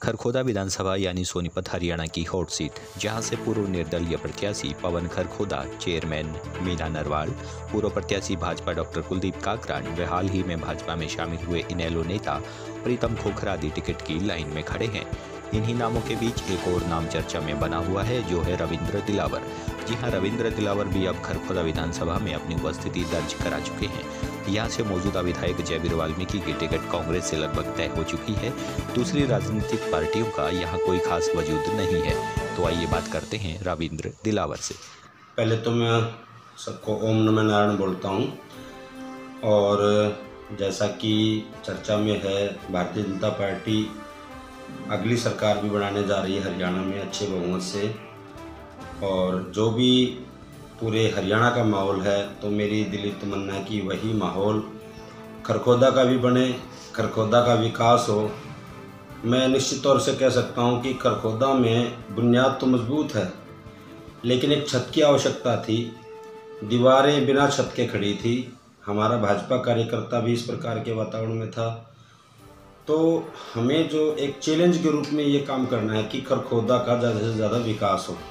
खरखोदा विधानसभा यानी सोनीपत हरियाणा की hot seat, जहां से पूर्व निर्दलीय प्रत्याशी पवन खरखोदा, चेयरमैन मीना नरवाल, पूर्व प्रत्याशी भाजपा डॉक्टर कुलदीप काकरान व हाल ही में भाजपा में शामिल हुए इनेलो नेता प्रीतम खोखर आदि टिकट की लाइन में खड़े हैं। इन्हीं नामों के बीच एक और नाम चर्चा में बना हुआ है, जो है रविंद्र दिलावर। जी हां, रविंद्र दिलावर भी अब खरखोदा विधानसभा में अपनी उपस्थिति दर्ज करा चुके हैं। यहां से मौजूदा विधायक जयवीर वाल्मीकि की टिकट कांग्रेस से लगभग तय हो चुकी है। दूसरी राजनीतिक पार्टियों का यहां कोई खास वजूद नहीं है। तो आइए बात करते हैं रविंद्र दिलावर से। पहले तो मैं सबको ओम नमः नारायण बोलता हूं। और जैसा कि चर्चा में है, भारतीय जनता पार्टी अगली सरकार भी बनाने जा रही है हरियाणा में अच्छे बहुमत से। और जो भी पूरे हरियाणा का माहौल है, तो मेरी दिली तमन्ना है कि वही माहौल खरखोदा का भी बने, खरखोदा का विकास हो। मैं निश्चित तौर से कह सकता हूं कि खरखोदा में बुनियाद तो मजबूत है, लेकिन एक छत की आवश्यकता थी। दीवारें बिना छत के खड़ी थी। हमारा भाजपा कार्यकर्ता भी इस प्रकार के वातावरण में था। तो हमें जो एक चैलेंज के रूप में ये काम करना है कि खरखोदा का ज़्यादा से ज़्यादा विकास हो।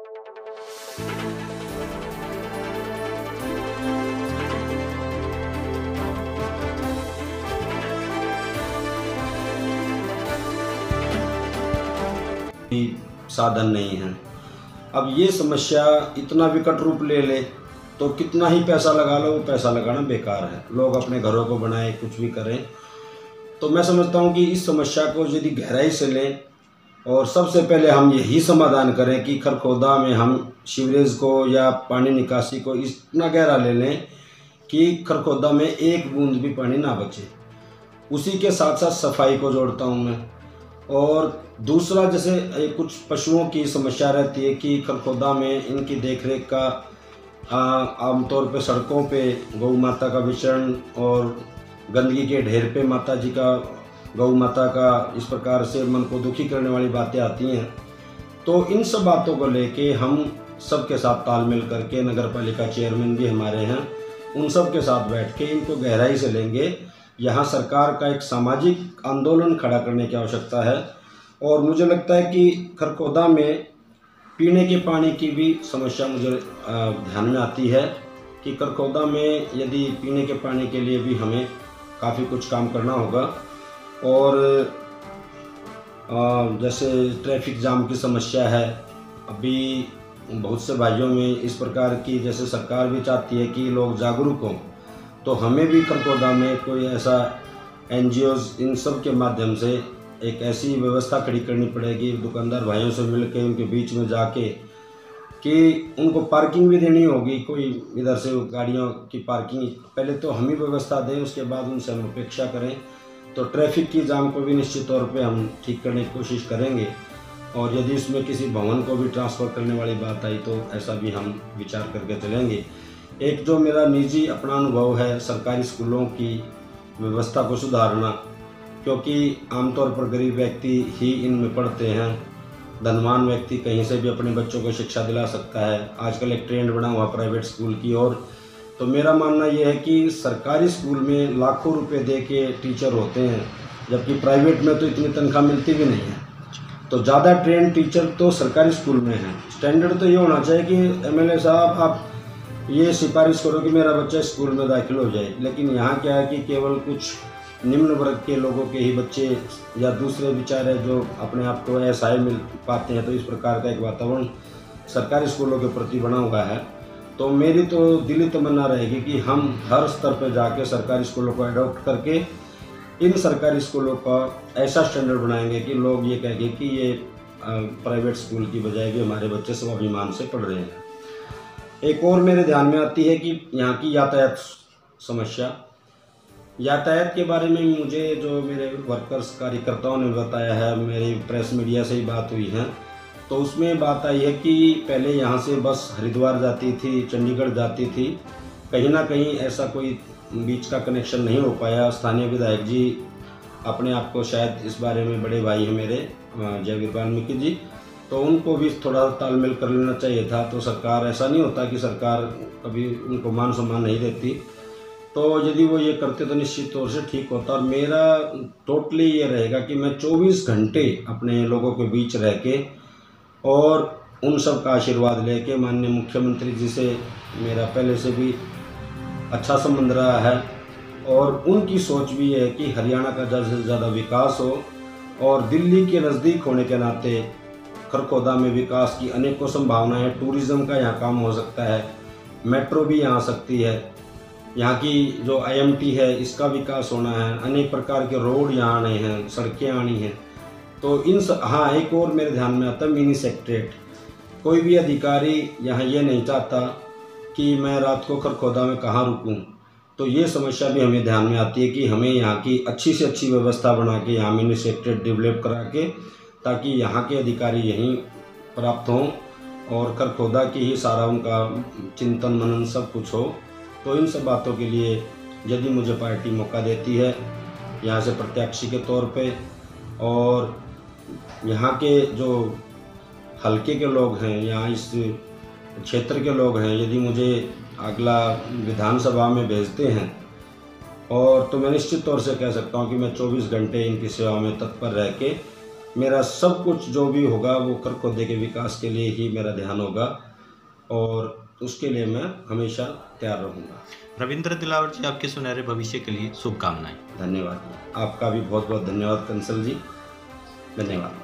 साधन नहीं है। अब ये समस्या इतना विकट रूप ले ले तो कितना ही पैसा लगा लो, वो पैसा लगाना बेकार है। लोग अपने घरों को बनाए, कुछ भी करें। तो मैं समझता हूँ कि इस समस्या को यदि गहराई से लें और सबसे पहले हम यही समाधान करें कि खरखोदा में हम सीवरेज को या पानी निकासी को इतना गहरा ले लें कि खरखोदा में एक बूंद भी पानी ना बचे। उसी के साथ साथ सफाई को जोड़ता हूँ मैं। और दूसरा, जैसे कुछ पशुओं की समस्या रहती है कि खरखोदा में इनकी देखरेख का आमतौर पे सड़कों पे गौ माता का विचरण और गंदगी के ढेर पे माता जी का, गौ माता का, इस प्रकार से मन को दुखी करने वाली बातें आती हैं। तो इन सब बातों को लेके हम सबके साथ तालमेल करके, नगर पालिका चेयरमैन भी हमारे हैं, उन सब के साथ बैठ के इनको गहराई से लेंगे। यहाँ सरकार का एक सामाजिक आंदोलन खड़ा करने की आवश्यकता है। और मुझे लगता है कि खरखोदा में पीने के पानी की भी समस्या मुझे ध्यान में आती है कि खरखोदा में यदि पीने के पानी के लिए भी हमें काफ़ी कुछ काम करना होगा। और जैसे ट्रैफिक जाम की समस्या है, अभी बहुत से भाइयों में इस प्रकार की, जैसे सरकार भी चाहती है कि लोग जागरूक हों, तो हमें भी खरखोदा में कोई ऐसा NGOs, इन सब के माध्यम से एक ऐसी व्यवस्था खड़ी करनी पड़ेगी, दुकानदार भाइयों से मिलकर उनके बीच में जाके, कि उनको पार्किंग भी देनी होगी। कोई इधर से गाड़ियों की पार्किंग पहले तो हम ही व्यवस्था दें, उसके बाद उनसे हम अपेक्षा करें। तो ट्रैफिक की जाम को भी निश्चित तौर पे हम ठीक करने की कोशिश करेंगे। और यदि इसमें किसी भवन को भी ट्रांसफ़र करने वाली बात आई तो ऐसा भी हम विचार करके चलेंगे। एक जो मेरा निजी अपना अनुभव है, सरकारी स्कूलों की व्यवस्था को सुधारना, क्योंकि आमतौर पर गरीब व्यक्ति ही इनमें पढ़ते हैं। धनवान व्यक्ति कहीं से भी अपने बच्चों को शिक्षा दिला सकता है। आजकल एक ट्रेंड बना हुआ प्राइवेट स्कूल की ओर। तो मेरा मानना यह है कि सरकारी स्कूल में लाखों रुपए दे के टीचर होते हैं, जबकि प्राइवेट में तो इतनी तनख्वाह मिलती भी नहीं है। तो ज़्यादा ट्रेंड टीचर तो सरकारी स्कूल में है। स्टैंडर्ड तो ये होना चाहिए कि MLA साहब आप ये सिफारिश करो कि मेरा बच्चा स्कूल में दाखिल हो जाए। लेकिन यहाँ क्या है कि केवल कुछ निम्न वर्ग के लोगों के ही बच्चे या दूसरे बेचारे जो अपने आप को असहाय मिल पाते हैं, तो इस प्रकार का एक वातावरण सरकारी स्कूलों के प्रति बना हुआ है। तो मेरी तो दिली तमन्ना रहेगी कि हम हर स्तर पर जाके सरकारी स्कूलों को अडॉप्ट करके इन सरकारी स्कूलों का ऐसा स्टैंडर्ड बनाएंगे कि लोग ये कहेंगे कि ये प्राइवेट स्कूल की बजाय भी हमारे बच्चे स्वाभिमान से पढ़ रहे हैं। एक और मेरे ध्यान में आती है कि यहाँ की यातायात समस्या। यातायात के बारे में मुझे जो मेरे वर्कर्स, कार्यकर्ताओं ने बताया है, मेरी प्रेस मीडिया से ही बात हुई है, तो उसमें बात आई है कि पहले यहाँ से बस हरिद्वार जाती थी, चंडीगढ़ जाती थी। कहीं ना कहीं ऐसा कोई बीच का कनेक्शन नहीं हो पाया। स्थानीय विधायक जी अपने आप को शायद इस बारे में, बड़े भाई हैं मेरे जयवीर वाल्मीकि जी, तो उनको भी थोड़ा तालमेल कर लेना चाहिए था। तो सरकार, ऐसा नहीं होता कि सरकार कभी उनको मान सम्मान नहीं देती। तो यदि वो ये करते तो निश्चित तौर से ठीक होता। और मेरा टोटली ये रहेगा कि मैं 24 घंटे अपने लोगों के बीच रह के और उन सब का आशीर्वाद लेके, माननीय मुख्यमंत्री जी से मेरा पहले से भी अच्छा संबंध रहा है और उनकी सोच भी है कि हरियाणा का ज़्यादा से ज़्यादा विकास हो। और दिल्ली के नज़दीक होने के नाते खरखोदा में विकास की अनेकों संभावनाएं, टूरिज़्म का यहाँ काम हो सकता है, मेट्रो भी यहाँ आ सकती है, यहाँ की जो IMT है इसका विकास होना है, अनेक प्रकार के रोड यहाँ आने हैं, सड़कें आनी हैं। तो हाँ, एक और मेरे ध्यान में आता है मिनी सेक्रेटरीट। कोई भी अधिकारी यहाँ ये नहीं चाहता कि मैं रात को खरखोदा में कहाँ रुकूं, तो ये समस्या भी हमें ध्यान में आती है कि हमें यहाँ की अच्छी से अच्छी व्यवस्था बना के यहाँ मिनी सेक्रेटरीट डेवलप करा के, ताकि यहाँ के अधिकारी यहीं प्राप्त हों और खरखोदा की ही सारा उनका चिंतन मनन सब कुछ हो। तो इन सब बातों के लिए यदि मुझे पार्टी मौका देती है यहाँ से प्रत्याशी के तौर पे, और यहाँ के जो हलके के लोग हैं, यहाँ इस क्षेत्र के लोग हैं, यदि मुझे अगला विधानसभा में भेजते हैं और तो मैं निश्चित तौर से कह सकता हूँ कि मैं 24 घंटे इनकी सेवा में तत्पर रह के मेरा सब कुछ जो भी होगा वो खरखोदे के विकास के लिए ही मेरा ध्यान होगा और उसके लिए मैं हमेशा तैयार रहूँगा। रविंद्र दिलावर जी, आपके सुनहरे भविष्य के लिए शुभकामनाएं। धन्यवाद। आपका भी बहुत बहुत धन्यवाद कंसल जी, धन्यवाद।